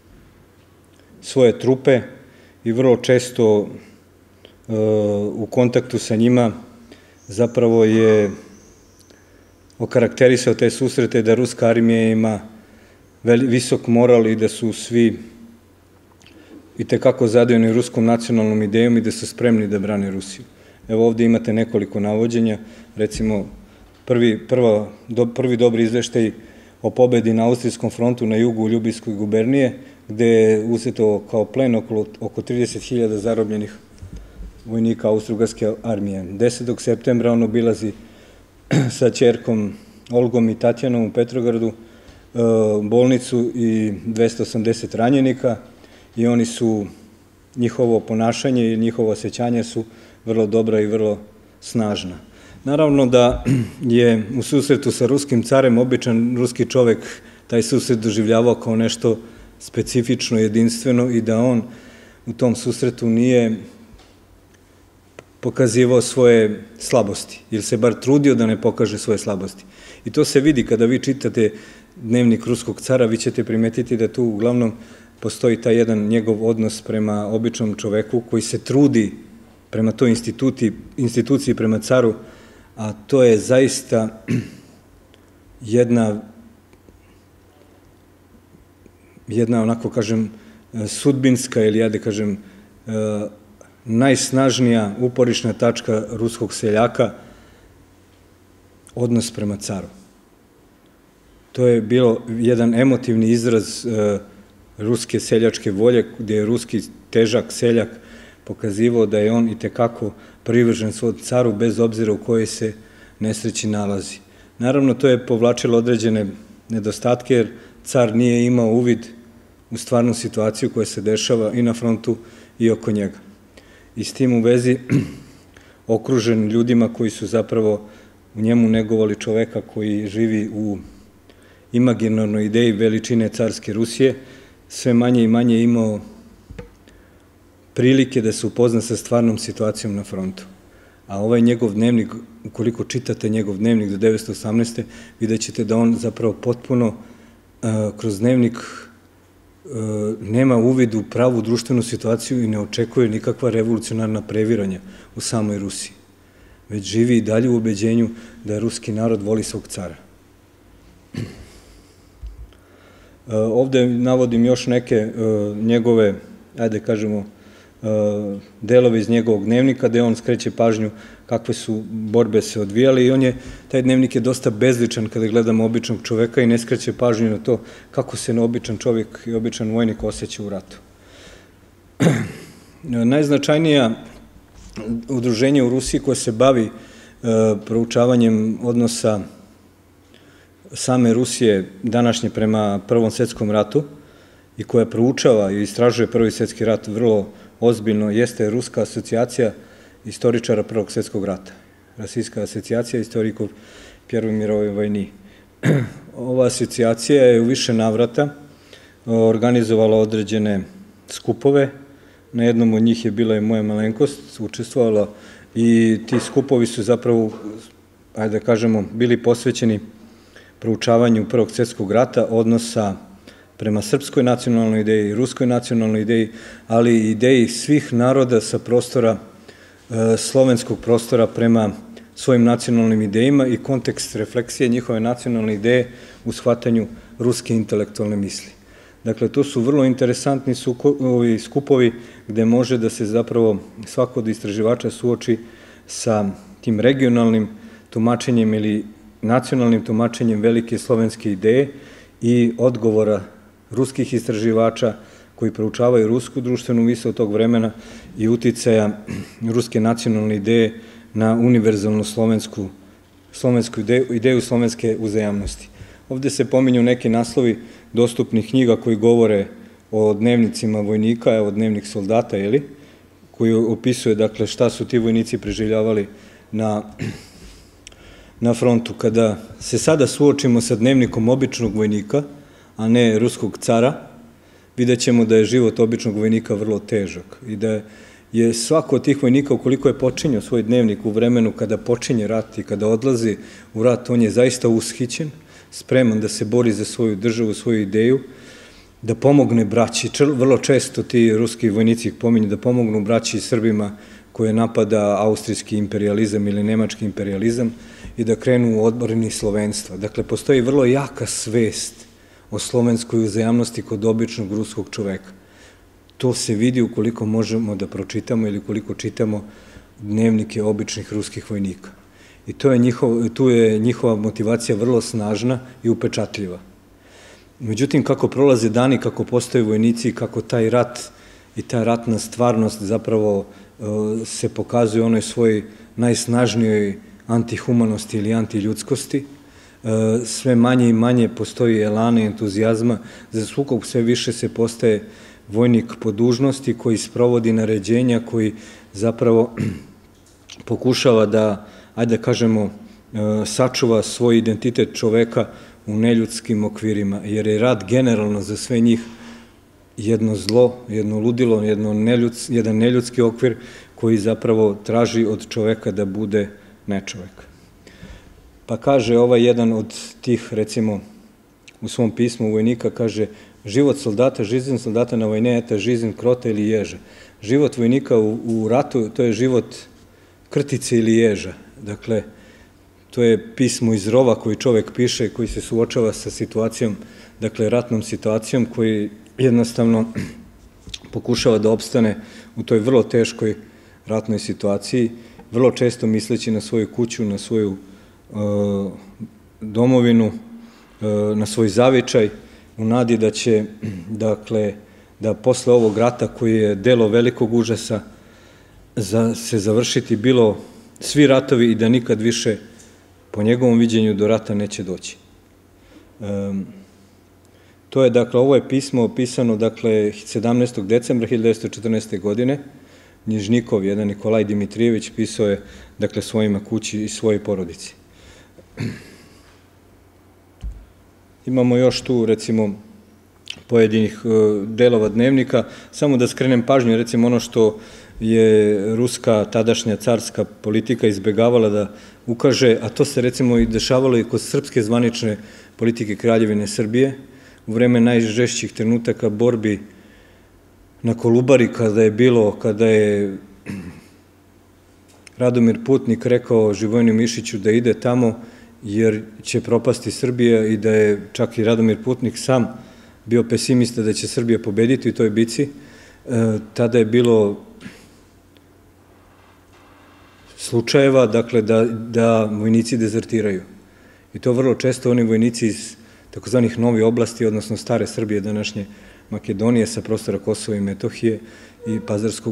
Speaker 1: svoje trupe i vrlo često u kontaktu sa njima zapravo je okarakterisao te susrete da ruska armija ima visok moral i da su svi i tekako zadojeni ruskom nacionalnom idejom i da su spremni da brane Rusiju. Evo ovde imate nekoliko navođenja, recimo prvi dobri izveštaj o pobedi na Austrijskom frontu na jugu Ljubijskoj gubernije, gde je uzeto kao plen oko 30.000 zarobljenih vojnika Austro-Ugarske armije. 10. septembra on obilazi sa ćerkom Olgom i Tatjanom u Petrogradu bolnicu i 280 ranjenika i oni su, njihovo ponašanje i njihovo osjećanje su vrlo dobra i vrlo snažna. Naravno da je u susretu sa ruskim carem običan ruski čovek taj susret doživljavao kao nešto specifično, jedinstveno i da on u tom susretu nije pokazivao svoje slabosti, ili se bar trudio da ne pokaže svoje slabosti. I to se vidi kada vi čitate dnevnik ruskog cara, vi ćete primetiti da tu uglavnom postoji taj jedan njegov odnos prema običnom čoveku koji se trudi prema toj instituciji, prema caru, a to je zaista jedna onako kažem sudbinska ili ja da kažem najsnažnija uporišna tačka ruskog seljaka, odnos prema caru. To je bilo jedan emotivni izraz ruske seljačke volje, gde je ruski težak seljak pokazivao da je on i tekako privržen svoj caru, bez obzira u kojoj se nesreći nalazi. Naravno, to je povlačilo određene nedostatke, jer car nije imao uvid u stvarnu situaciju koja se dešava i na frontu i oko njega. I s tim u vezi, okružen ljudima koji su zapravo u njemu negovali čoveka koji živi u imaginarnoj ideji veličine carske Rusije, sve manje i manje imao prilike da se upozna sa stvarnom situacijom na frontu. A ovaj njegov dnevnik, ukoliko čitate njegov dnevnik do 1918. vidjet ćete da on zapravo potpuno kroz dnevnik nema uvid u pravu društvenu situaciju i ne očekuje nikakva revolucionarna previranja u samoj Rusiji, već živi i dalje u ubeđenju da ruski narod voli svog cara. Ovde navodim još neke njegove, ajde kažemo, delove iz njegovog dnevnika, gde on skreće pažnju kakve su borbe se odvijale i taj dnevnik je dosta bezličan kada gledamo običnog čoveka i ne skreće pažnju na to kako se običan čovek i običan vojnik osjeća u ratu. Najznačajnija udruženje u Rusiji koje se bavi proučavanjem odnosa same Rusije današnje prema Prvom svetskom ratu i koja proučava i istražuje Prvi svetski rat vrlo ozbiljno, jeste Ruska asocijacija istoričara Prvog svetskog rata. Rasijska asocijacija istorikov Prvoj mirovoj vojni. Ova asocijacija je u više navrata organizovala određene skupove. Na jednom od njih je bila i moja malenkost, učestvovala i ti skupovi su zapravo, ajde da kažemo, bili posvećeni proučavanju Prvog svjetskog rata, odnosa prema srpskoj nacionalnoj ideji, ruskoj nacionalnoj ideji, ali i ideji svih naroda sa prostora, slovenskog prostora prema svojim nacionalnim idejima i kontekst refleksije njihove nacionalne ideje u shvatanju ruske intelektualne misli. Dakle, to su vrlo interesantni skupovi gde može da se zapravo svako od istraživača suoči sa tim regionalnim tumačenjem ili nacionalnim tumačenjem velike slovenske ideje i odgovora ruskih istraživača koji proučavaju rusku društvenu misao tog vremena i uticaja ruske nacionalne ideje na univerzalnu slovensku ideju slovenske uzajamnosti. Ovde se pominju neki naslovi dostupnih knjiga koji govore o dnevnicima vojnika, evo dnevnik soldata, koji opisuje, dakle, šta su ti vojnici preživljavali na frontu. Kada se sada suočimo sa dnevnikom običnog vojnika, a ne ruskog cara, vidjet ćemo da je život običnog vojnika vrlo težak i da je svako od tih vojnika, ukoliko je počinio svoj dnevnik u vremenu kada počinje rat i kada odlazi u rat, on je zaista ushićen, spreman da se bori za svoju državu, svoju ideju, da pomogne braći. Vrlo često ti ruski vojnici pominju da pomognu braći Srbima koje napada austrijski imperializam ili nemački imperializam i da krenu u odbrani slovenstva. Dakle, postoji vrlo jaka svest o slovenskoj uzajamnosti kod običnog ruskog čoveka. To se vidi ukoliko možemo da pročitamo ili koliko čitamo dnevnike običnih ruskih vojnika. I tu je njihova motivacija vrlo snažna i upečatljiva. Međutim, kako prolaze dani, kako postaju vojnici, kako taj rat i ta ratna stvarnost zapravo se pokazuje u onoj svojoj najsnažnijoj antihumanosti ili antiljudskosti, sve manje i manje postoji elana i entuzijazma za sukob, sve više se postaje vojnik po dužnosti koji sprovodi naređenja, koji zapravo pokušava da, ajde da kažemo, sačuva svoj identitet čoveka u neljudskim okvirima, jer je rat generalno za sve njih jedno zlo, jedno ludilo, jedan neljudski okvir koji zapravo traži od čoveka da bude nečovek. Pa kaže ovaj jedan od tih, recimo, u svom pismu vojnika, kaže: život soldata, жизнь soldata na vojne, это жизнь krota ili ježa. Život vojnika u ratu, to je život krtice ili ježa. Dakle, to je pismo iz rova koji čovek piše, koji se suočava sa situacijom, dakle, ratnom situacijom, koji jednostavno pokušava da opstane u toj vrlo teškoj ratnoj situaciji, vrlo često misleći na svoju kuću, na svoju domovinu, na svoj zavičaj, u nadi da će, dakle, da posle ovog rata koji je delo velikog užasa se završiti bilo svi ratovi i da nikad više po njegovom viđenju do rata neće doći. To je, dakle, ovo je pismo pisano, dakle, 17. decembra 1914. godine. Njižnikov, jedan Nikolaj Dimitrijević, pisao je, dakle, svojima kući i svojoj porodici. Imamo još tu, recimo, pojedinih delova dnevnika. Samo da skrenem pažnju, recimo, ono što je ruska tadašnja carska politika izbegavala da ukaže, a to se, recimo, i dešavalo i kod srpske zvanične politike Kraljevine Srbije, u vreme najžešćih trenutaka borbi na Kolubari, kada je Radomir Putnik rekao Živojinu Mišiću da ide tamo jer će propasti Srbija i da je čak i Radomir Putnik sam bio pesimista da će Srbija pobediti u toj bici, tada je bilo slučajeva, dakle, da vojnici dezertiraju. I to vrlo često oni vojnici iz takozvanih novih oblasti, odnosno stare Srbije, današnje Makedonije, sa prostora Kosova i Metohije i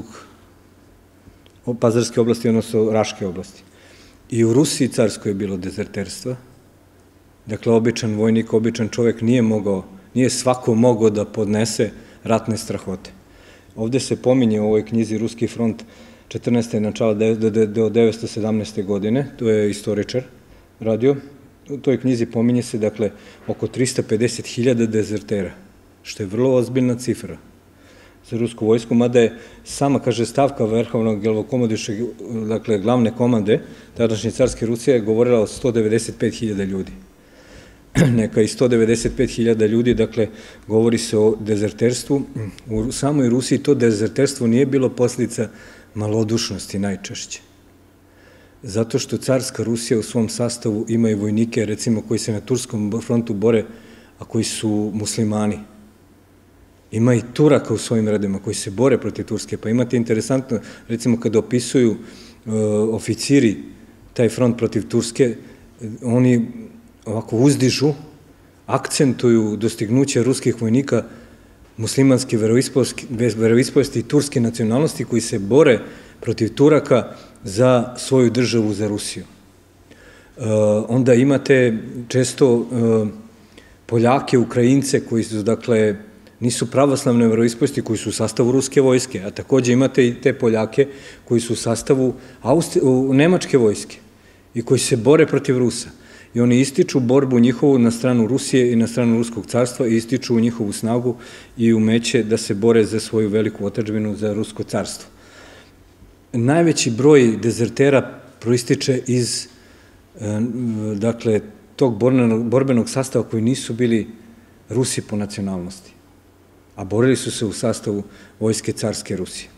Speaker 1: Pazarske oblasti, odnosno Raške oblasti. I u Rusiji carskoj je bilo dezerterstva. Dakle, običan vojnik, običan čovek nije svako mogao da podnese ratne strahote. Ovde se pominje u ovoj knjizi Ruski front 14. načala do 1917. godine, to je istoričar radio. U toj knjizi pominje se, dakle, oko 350.000 dezertera, što je vrlo ozbiljna cifra za rusku vojsku, mada je sama, kaže, stavka Verhovnog Glavokomandujušeg, dakle, glavne komande tadašnje carske Rusije, govorila o 195.000 ljudi. Neka i 195.000 ljudi, dakle, govori se o dezerterstvu. U samoj Rusiji to dezerterstvo nije bilo posljedica malodušnosti najčešće. Zato što carska Rusija u svom sastavu ima i vojnike, recimo, koji se na Turskom frontu bore, a koji su muslimani. Ima i Turaka u svojim redima koji se bore protiv Turske, pa imate interesantno, recimo, kada opisuju oficiri taj front protiv Turske, oni ovako uzdižu, akcentuju dostignuće ruskih vojnika muslimanske veroispovesti i turske nacionalnosti koji se bore protiv Turaka za svoju državu, za Rusiju. Onda imate često Poljake, Ukrajince koji su, dakle, nisu pravoslavne veroispovesti, koji su u sastavu ruske vojske, a takođe imate i te Poljake koji su u sastavu nemačke vojske. i koji se bore protiv Rusa. I oni ističu borbu njihovu na stranu Rusije i na stranu Ruskog carstva i ističu njihovu snagu i umeće da se bore za svoju veliku otadžbinu, za Rusko carstvo. Najveći broj dezertera proističe iz, dakle, tog borbenog sastava koji nisu bili Rusi po nacionalnosti, a borili su se u sastavu vojske carske Rusije.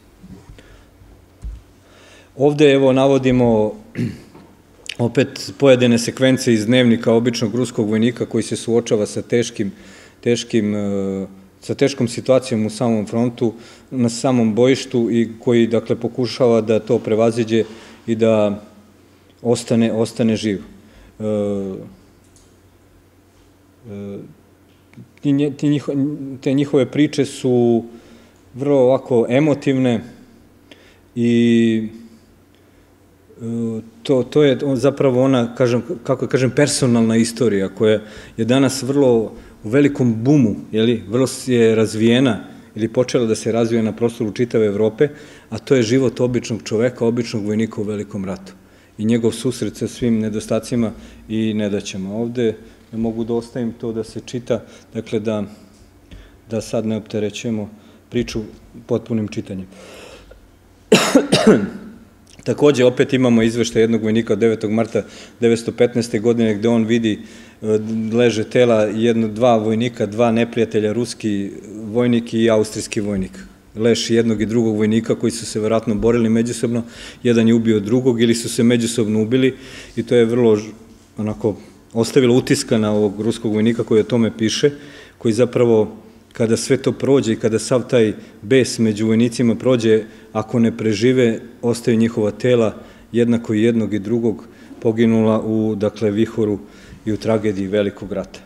Speaker 1: Ovde, evo, navodimo opet pojedine sekvence iz dnevnika običnog ruskog vojnika koji se suočava sa teškom situacijom u samom frontu, na samom bojištu i koji, dakle, pokušava da to prevaziđe i da ostane živ. Te njihove priče su vrlo ovako emotivne i to je zapravo ona, kako kažem, personalna istorija koja je danas vrlo u velikom bumu, vrlo je razvijena ili počela da se razvija na prostoru čitave Evrope, a to je život običnog čoveka, običnog vojnika u Velikom ratu i njegov susret sa svim nedostacima i nedaćama. Ovde mogu da ostavim to da se čita, dakle da sad ne opterećujemo priču potpunim čitanjem. Takođe, opet imamo izveštaj jednog vojnika od 9. marta 1915. godine gde on vidi leže tela dva vojnika, dva neprijatelja, ruski vojnik i austrijski vojnik. Leš jednog i drugog vojnika koji su se verovatno borili međusobno, jedan je ubio drugog ili su se međusobno ubili i to je vrlo onako ostavilo utiska na ovog ruskog vojnika koji o tome piše, koji zapravo kada sve to prođe i kada sav taj bes među vojnicima prođe, ako ne prežive, ostaju njihova tela jednako i jednog i drugog poginula u, dakle, vihoru i u tragediji Velikog rata.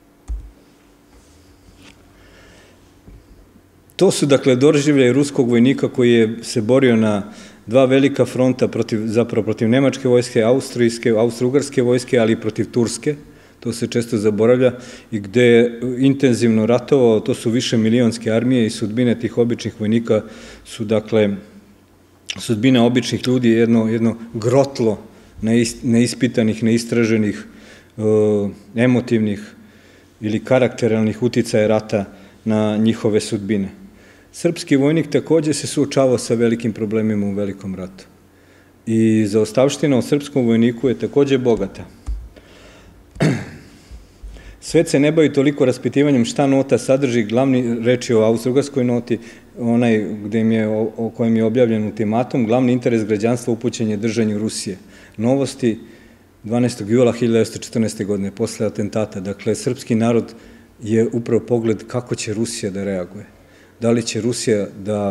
Speaker 1: To su, dakle, doživljaji ruskog vojnika koji je se borio na dva velika fronta zapravo protiv nemačke vojske, austro-ugarske vojske, ali i protiv turske, to se često zaboravlja, i gde je intenzivno ratovao, to su više milionske armije i sudbine tih običnih vojnika su, dakle, sudbine običnih ljudi jedno grotlo neispitanih, neistraženih, emotivnih ili karakteralnih uticaja rata na njihove sudbine. Srpski vojnik takođe se suočavao sa velikim problemima u Velikom ratu. I zaostavština o srpskom vojniku je takođe bogata. Svet se ne bavi toliko raspitivanjem šta nota sadrži, glavni reč je o austrougarskoj noti, onaj o kojem je objavljen ultimatum, glavni interes građanstva upućen je držanju Rusije. Novosti 12. jula 1914. godine, posle atentata. Dakle, srpski narod je upravo pogled kako će Rusija da reaguje. Da li će Rusija da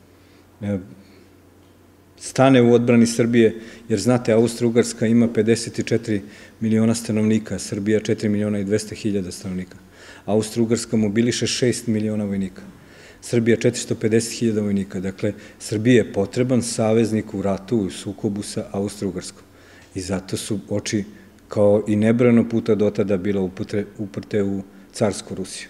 Speaker 1: stane u odbrani Srbije, jer znate, Austro-Ugarska ima 54 miliona stanovnika, Srbija 4 miliona i 200 hiljada stanovnika. Austro-Ugarska mobiliše 6 miliona vojnika, Srbija 450 hiljada vojnika. Dakle, Srbiji je potreban saveznik u ratu, u sukobu sa Austro-Ugarskom. I zato su oči, kao i nebrojeno puta do tada, bila uprte u carsku Rusiju.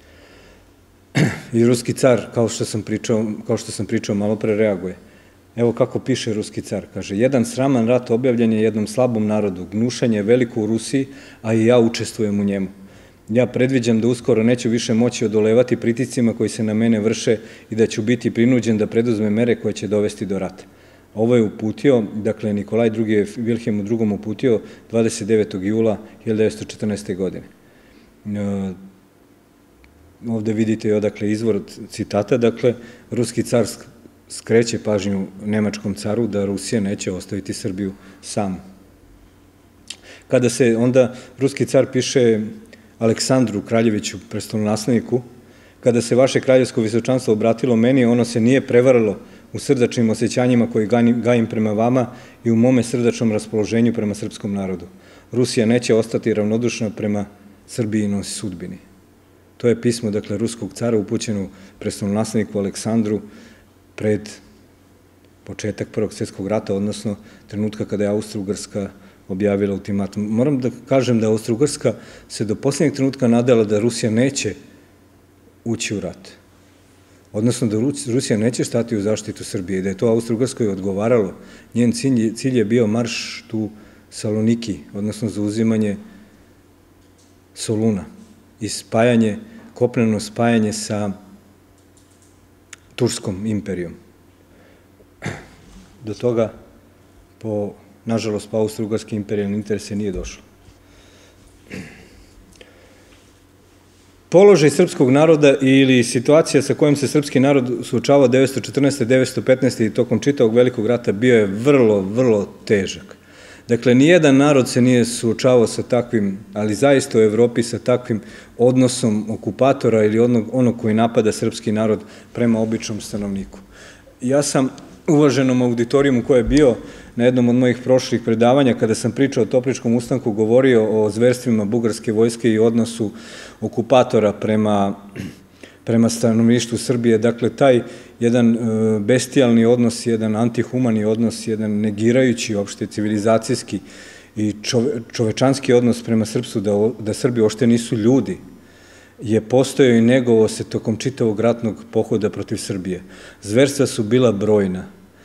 Speaker 1: I ruski car, kao što sam pričao malo pre, reaguje. Evo kako piše ruski car, kaže: jedan sraman rat objavljen je jednom slabom narodu, gnušanje je veliko u Rusiji, a i ja učestvujem u njemu. Ja predviđam da uskoro neću više moći odolevati pritiscima koji se na mene vrše i da ću biti prinuđen da preduzme mere koje će dovesti do rata. Ovo je uputio, dakle, Nikolaj II. Je Vilhelmu II. Uputio 29. jula 1914. godine. Ovde vidite odakle izvor citata, dakle, ruski car skreće pažnju nemačkom caru da Rusija neće ostaviti Srbiju samu. Kada se onda ruski car piše Aleksandru Kraljeviću, prestolonasledniku, kada se vaše kraljevsko visočanstvo obratilo meni, ono se nije prevaralo u srdačnim osjećanjima koji gajim prema vama i u mome srdačnom raspoloženju prema srpskom narodu. Rusija neće ostati ravnodušna prema Srbijinoj sudbini. To je pismo, dakle, ruskog cara upućeno prestolonasledniku Aleksandru pred početak Prvog svjetskog rata, odnosno trenutka kada je Austro-Ugarska objavila ultimatum. Moram da kažem da Austro-Ugarska se do poslednjeg trenutka nadala da Rusija neće ući u rat. Odnosno da Rusija neće stati u zaštitu Srbije i da je to Austro-Ugarskoj odgovaralo. Njen cilj je bio marš tu Saloniki, odnosno zauzimanje Soluna i spajanje, kopneno spajanje sa Turskom imperijom. Do toga, nažalost, po Austro-Ugarske imperijalne interese nije došlo. Položaj srpskog naroda ili situacija sa kojom se srpski narod suočavao 914. 915. i tokom čitavog velikog rata bio je vrlo, vrlo težak. Dakle, nijedan narod se nije suočavao sa takvim, ali zaista u Evropi sa takvim odnosom okupatora ili onog koji napada srpski narod prema običnom stanovniku. Ja sam uvaženom auditorijumu koji je bio na jednom od mojih prošlih predavanja, kada sam pričao o Topličkom ustanku, govorio o zverstvima bugarske vojske i odnosu okupatora prema stanovništvu Srbije. Dakle, taj jedan bestijalni odnos, jedan antihumani odnos, jedan negirajući opšte civilizacijski i čovečanski odnos prema srpstvu, da Srbi uopšte nisu ljudi, je postojao i negovao se tokom čitavog ratnog pohoda protiv Srbije. Zverstva su bila brojna.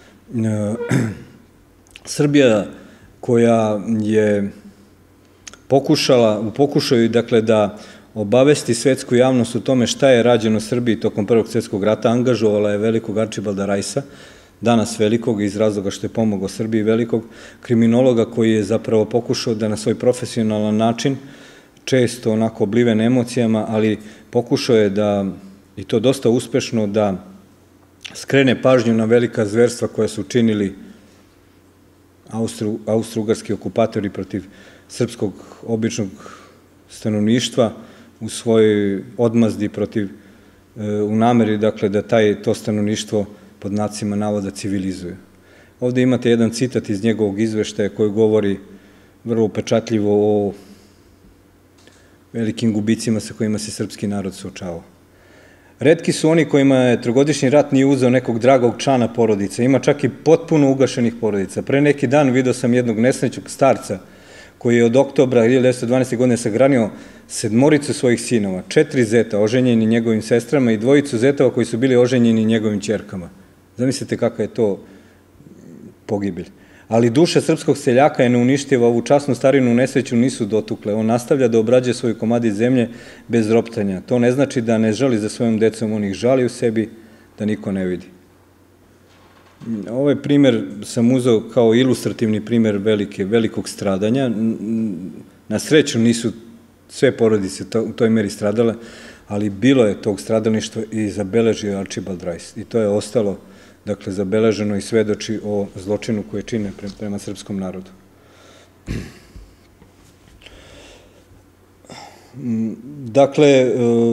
Speaker 1: Srbija koja je pokušala, u pokušaju, dakle, da obavesti svetsku javnost o tome šta je rađeno Srbiji tokom Prvog svjetskog rata, angažovala je velikog Arčibalda Rajsa, danas velikog iz razloga što je pomogao Srbiji, velikog kriminologa koji je zapravo pokušao da na svoj profesionalan način, često onako obliven emocijama, ali pokušao je da, i to dosta uspešno, da skrene pažnju na velika zverstva koja su činili austro-ugarski okupatori protiv srpskog običnog stanovništva u svojoj odmazdi protiv, u nameri, dakle, da to stanovništvo pod znacima navoda civilizuje. Ovde imate jedan citat iz njegovog izveštaja koji govori vrlo upečatljivo o velikim gubicima sa kojima se srpski narod suočavao. Retki su oni kojima je trogodišnji rat nije uzeo nekog dragog člana porodice. Ima čak i potpuno ugašenih porodica. Pre neki dan vidio sam jednog nesrećnog starca koji je od oktobra 1912. godine sagranio 7 svojih sinova, 4 zeta oženjeni njegovim sestrama i 2 zetova koji su bili oženjeni njegovim ćerkama. Zamislite kakva je to pogibelj. Ali duša srpskog seljaka je neuništiva, ovu časnu starinu nesreću nisu dotukle. On nastavlja da obrađuje svoj komadić zemlje bez roptanja. To ne znači da ne žali za svojom decom, on ih žali u sebi, da niko ne vidi. Ovaj primer sam uzeo kao ilustrativni primer velikog stradanja. Na sreću nisu sve porodice u toj meri stradale, ali bilo je tog stradalništva i zabeležio Arčibald Rajs. I to je ostalo, dakle, zabeleženo i svedoči o zločinu koje čine prema srpskom narodu. Dakle,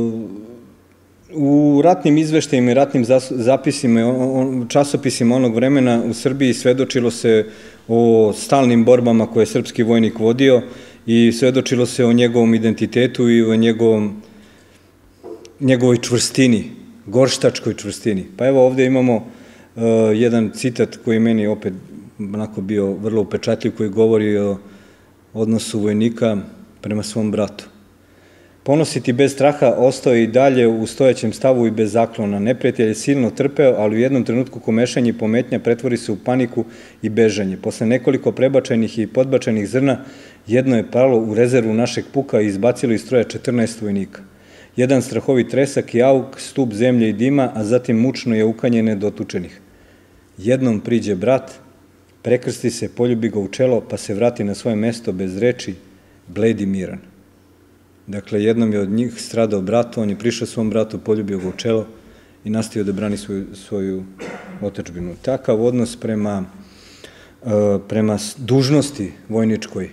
Speaker 1: u ratnim izveštajima i ratnim zapisima, časopisima onog vremena u Srbiji svedočilo se o stalnim borbama koje je srpski vojnik vodio i svedočilo se o njegovom identitetu i o njegovoj čvrstini, gorštačkoj čvrstini. Pa evo ovde imamo jedan citat koji meni opet onako bio vrlo upečatljiv, koji govori o odnosu vojnika prema svom bratu. Ponositi bez straha ostao je i dalje u stojećem stavu i bez zaklona. Neprijatelj je silno trpeo, ali u jednom trenutku komešanje i pometnja pretvori se u paniku i bežanje. Posle nekoliko prebačenih i podbačenih zrna, jedno je palo u rezervu našeg puka i izbacilo iz stroja 14 vojnika. Jedan strahovit tresak i auk, stup zemlje i dima, a zatim mučno je ukanje nedotučenih. Jednom priđe brat, prekrsti se, poljubi ga u čelo, pa se vrati na svoje mesto bez reči, bled i miran. Dakle, jednom je od njih stradao brat, on je prišao svom bratu, poljubio ga u čelo i nastavio da brani svoju otadžbinu. Takav odnos prema dužnosti vojničkoj,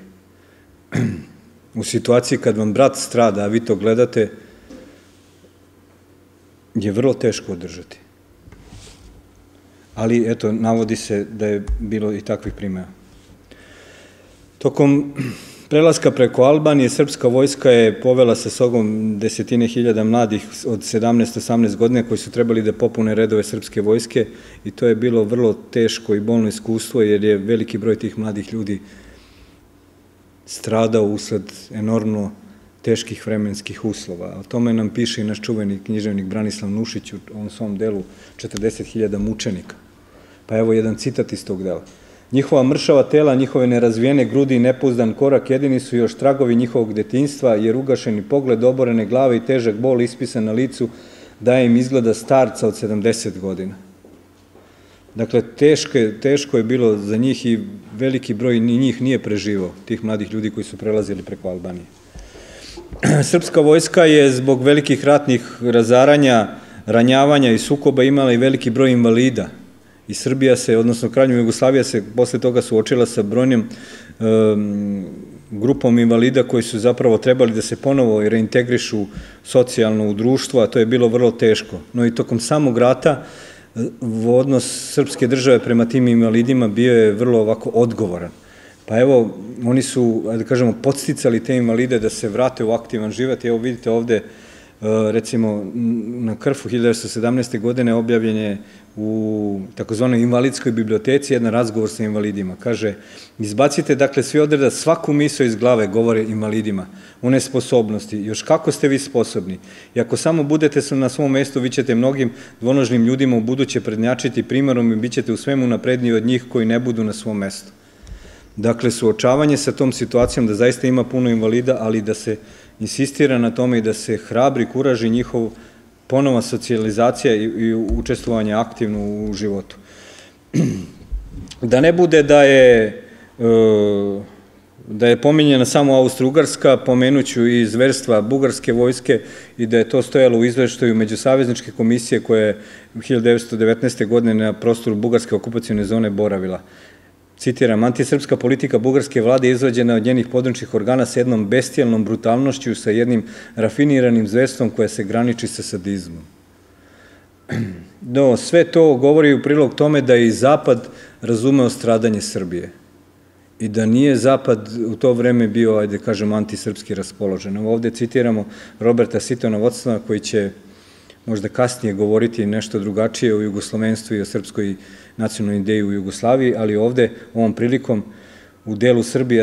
Speaker 1: u situaciji kad vam brat strada, a vi to gledate, je vrlo teško održati. Ali, eto, navodi se da je bilo i takvih primjera. Tokom prelaska preko Albanije, srpska vojska je povela sa sobom desetine hiljada mladih od 17-18 godina koji su trebali da popune redove srpske vojske i to je bilo vrlo teško i bolno iskustvo jer je veliki broj tih mladih ljudi stradao usled enormno teških vremenskih uslova. O tome nam piše i naš čuveni književnik Branislav Nušić u svom delu 40.000 mučenika. Pa evo jedan citat iz tog dela. Njihova mršava tela, njihove nerazvijene grudi i nepouzdan korak jedini su još tragovi njihovog detinjstva, jer ugašeni pogled, oborene glave i težak bol ispisan na licu daje im izgleda starca od 70 godina. Dakle, teško je bilo za njih i veliki broj njih nije preživao, tih mladih ljudi koji su prelazili preko Albanije. Srpska vojska je zbog velikih ratnih razaranja, ranjavanja i sukoba imala i veliki broj invalida. I Srbija se, odnosno Kraljevina Jugoslavija se posle toga suočila sa brojnim grupom invalida koji su zapravo trebali da se ponovo reintegrišu socijalno u društvo, a to je bilo vrlo teško. No i tokom samog rata odnos srpske države prema tim invalidima bio je vrlo ovako odgovoran. Pa evo, oni su, da kažemo, podsticali te invalide da se vrate u aktivan život. Evo vidite ovde, recimo, na Krfu 1917. godine objavljen je u takozvanoj invalidskoj biblioteci jedan razgovor sa invalidima. Kaže, izbacite dakle svi odreda svaku misao iz glave, govore invalidima, o nesposobnosti. Još kako ste vi sposobni? I ako samo budete na svom mestu, vi ćete mnogim dvonožnim ljudima u buduće prednjačiti primerom i bit ćete u svemu napredniji od njih koji ne budu na svom mestu. Dakle, suočavanje sa tom situacijom da zaista ima puno invalida, ali da se insistira na tome i da se hrabri, kuraži njihov ponova socijalizacija i učestvovanje aktivno u životu. Da ne bude da je pominjena samo Austro-Ugarska, pomenuću i zverstva bugarske vojske i da je to stojalo u izveštaju Međusavezničke komisije koja je 1919. godine na prostoru bugarske okupacione zone boravila. Citiram, antisrpska politika bugarske vlade je izvađena od njenih područnih organa sa jednom bestijalnom brutalnošću, sa jednim rafiniranim zverstvom koje se graniči sa sadizmom. No, sve to govori u prilog tome da je i Zapad razumeo stradanje Srbije i da nije Zapad u to vreme bio, ajde kažem, antisrpski raspoložen. Ovde citiramo Roberta Sitona Watsona koji će možda kasnije govoriti nešto drugačije o jugoslovenstvu i o srpskoj nacionalnoj ideji u Jugoslaviji, ali ovde, ovom prilikom, u delu Srbija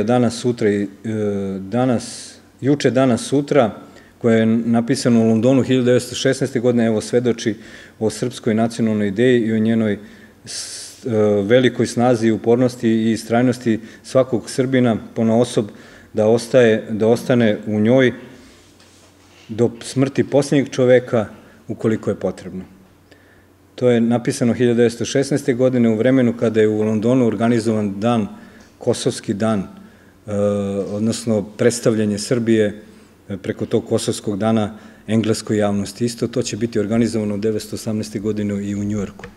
Speaker 1: juče, danas, sutra, koja je napisana u Londonu 1916. godine, evo svedoči o srpskoj nacionalnoj ideji i o njenoj velikoj snazi, upornosti i istrajnosti svakog Srbina ponaosob da ostane u njoj do smrti posljednjeg čoveka ukoliko je potrebno. To je napisano 1916. godine u vremenu kada je u Londonu organizovan dan, Kosovski dan, odnosno predstavljanje Srbije preko tog Kosovskog dana engleskoj javnosti. Isto to će biti organizovano u 1918. godinu i u Njujorku.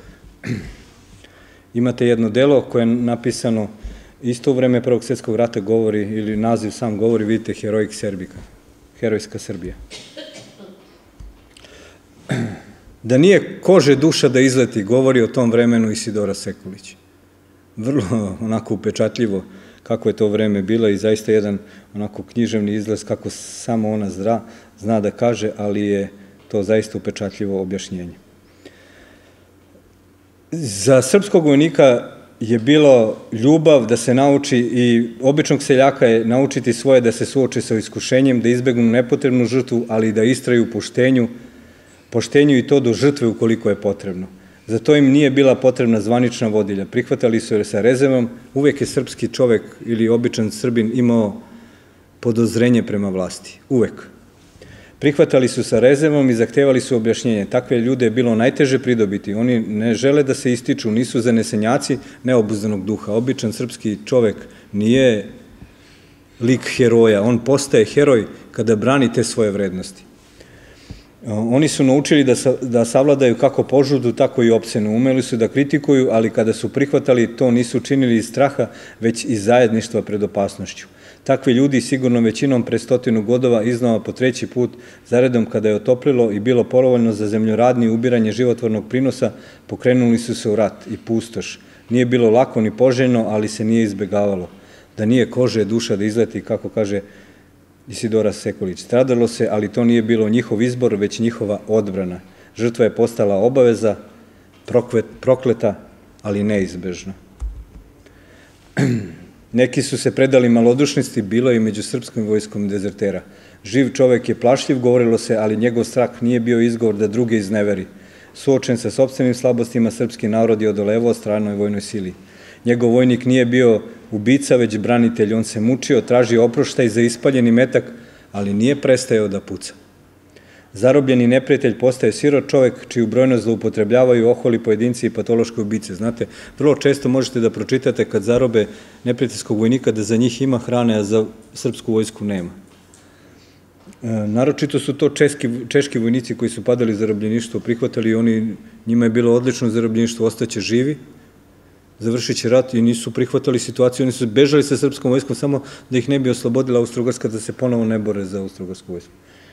Speaker 1: Imate jedno delo koje je napisano isto u vreme Prvog svjetskog rata, govori, ili naziv sam govori, vidite, Heroic Serbika, herojska Srbija. Da nije kože duša da izleti, govori o tom vremenu Isidora Sekulić. Vrlo onako upečatljivo kako je to vreme bilo i zaista jedan onako književni izlaz kako samo ona zna da kaže, ali je to zaista upečatljivo objašnjenje. Za srpskog vojnika je bilo ljubav da se nauči i običnog seljaka je naučiti svoje da se suoči sa iskušenjem, da izbegnu nepotrebnu žrtvu, ali da istraju u poštenju i to do žrtve ukoliko je potrebno. Za to im nije bila potrebna zvanična vodilja. Prihvatali su je sa rezervom, uvek je srpski čovek ili običan Srbin imao podozrenje prema vlasti. Uvek. Prihvatali su sa rezervom i zahtevali su objašnjenje. Takve ljude je bilo najteže pridobiti. Oni ne žele da se ističu, nisu zanesenjaci neobuzdanog duha. Običan srpski čovek nije lik heroja. On postaje heroj kada brani te svoje vrednosti. Oni su naučili da savladaju kako požudu, tako i opsenu. Umeli su da kritikuju, ali kada su prihvatali, to nisu činili iz straha, već iz zajedništva pred opasnošću. Takvi ljudi sigurno većinom pre 100 godova iznova po 3. put zaredom kada je otoplilo i bilo povoljno za zemljoradni ubiranje životvornog prinosa, pokrenuli su se u rat i pustoš. Nije bilo lako ni poželjno, ali se nije izbegavalo. Da nije kože duša da izleti, kako kaže Isidora Sekulić. Stradalo se, ali to nije bilo njihov izbor, već njihova odbrana. Žrtva je postala obaveza, prokleta, ali neizbežna. Neki su se predali malodušnosti, bilo je i među srpskom vojskom dezertera. Živ čovek je plašljiv, govorilo se, ali njegov strah nije bio izgovor da druge izneveri. Suočen sa sopstvenim slabostima, srpski narod je odolevao stranoj vojnoj sili. Njegov vojnik nije bio ubica, već branitelj. On se mučio, tražio oproštaj za ispaljeni metak, ali nije prestajao da puca. Zarobljeni neprijatelj postaje sirot čovek, čiju brojnost zloupotrebljavaju oholi pojedinci i patološke ubice. Znate, vrlo često možete da pročitate kad zarobe neprijateljskog vojnika da za njih ima hrane, a za srpsku vojsku nema. Naročito su to češki vojnici koji su padali zarobljeništvo, prihvatali i njima je bilo odlično zarobljeništvo, ostaće živi, završit će rat i nisu prihvatali situaciju, oni su bežali sa srpskom vojskom samo da ih ne bi oslobodila Austro-Ugarska, da se ponovo ne bore za Austro-Ugarsku vojsku.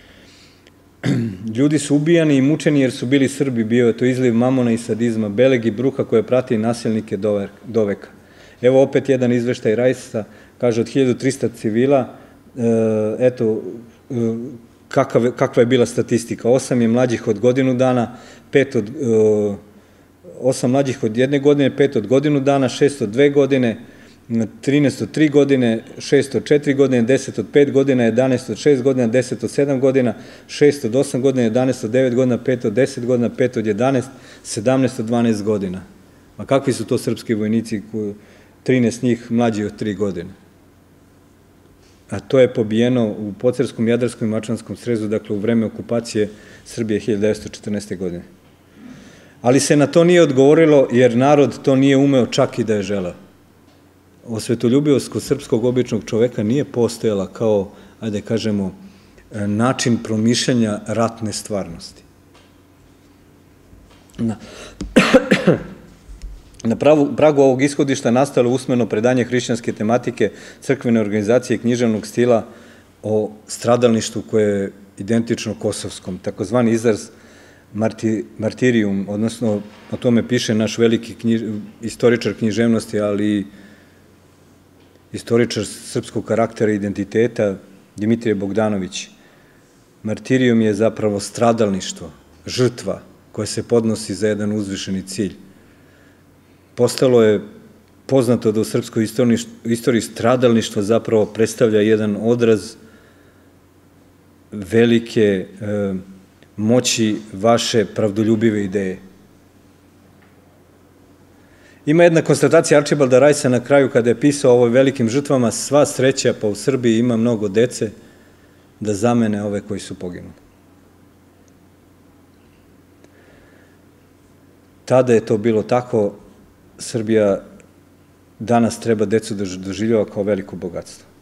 Speaker 1: Ljudi su ubijani i mučeni jer su bili Srbi, bio je to izliv mamona i sadizma, beleg i bruka koje prati nasilnike do veka. Evo opet jedan izveštaj Rajsa, kaže od 1300 civila, eto, kakva je bila statistika. 8 je mlađih od godinu dana, 8 mlađih od 1 godine, 5 od godinu dana, 6 od 2 godine, 13 od 3 godine, 6 od 4 godine, 10 od 5 godina, 11 od 6 godina, 10 od 7 godina, 6 od 8 godina, 11 od 9 godina, 5 od 10 godina, 5 od 11, 17 od 12 godina. A kakvi su to srpski vojnici, 13 njih mlađi od 3 godine? A to je pobijeno u Pocerskom, Jadarskom i Mačvanskom srezu, dakle u vreme okupacije Srbije 1914. godine. Ali se na to nije odgovorilo jer narod to nije umeo čak i da je želeo. Osvetoljubivost kod srpskog običnog čoveka nije postojala kao, ajde kažemo, način promišljanja ratne stvarnosti. Na pragu ovog ishodišta nastalo usmeno predanje hrišćanske tematike, crkvene organizacije i književnog stila o stradalništvu koje je identično kosovskom, takozvani izraz martirijum, odnosno o tome piše naš veliki istoričar književnosti, ali i istoričar srpskog karaktera i identiteta, Dimitrije Bogdanović. Martirijum je zapravo stradalništvo, žrtva koja se podnosi za jedan uzvišeni cilj. Postalo je poznato da u srpskoj istoriji stradalništva zapravo predstavlja jedan odraz velike moći vaše pravdoljubive ideje. Ima jedna konstatacija Arčibalda Rajsa na kraju kada je pisao o ovoj velikim žrtvama: sva sreća pa u Srbiji ima mnogo dece da zamene ove koji su poginuli. Tada je to bilo tako, Srbija danas treba decu da doživljava kao veliko bogatstvo.